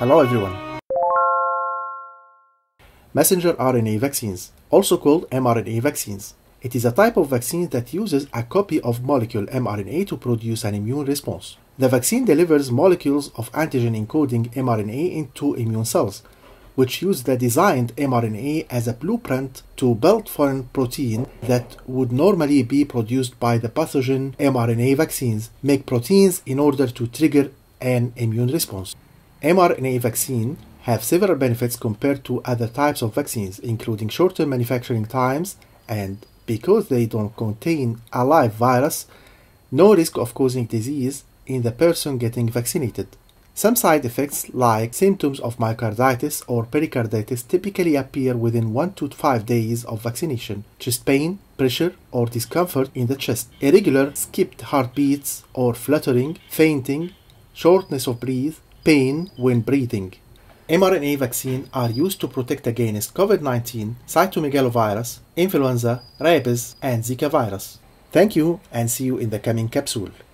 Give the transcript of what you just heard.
Hello everyone. Messenger RNA vaccines, also called mRNA vaccines. It is a type of vaccine that uses a copy of molecule mRNA to produce an immune response. The vaccine delivers molecules of antigen-encoding mRNA into immune cells, which use the designed mRNA as a blueprint to build foreign protein that would normally be produced by the pathogen. mRNA vaccines make proteins in order to trigger an immune response. mRNA vaccines have several benefits compared to other types of vaccines, including shorter manufacturing times, and because they don't contain a live virus, no risk of causing disease in the person getting vaccinated. Some side effects like symptoms of myocarditis or pericarditis typically appear within 1 to 5 days of vaccination. Chest pain, pressure or discomfort in the chest, irregular skipped heartbeats or fluttering, fainting, shortness of breath, pain when breathing. mRNA vaccines are used to protect against COVID-19, cytomegalovirus, influenza, rabies, and Zika virus. Thank you and see you in the coming capsule.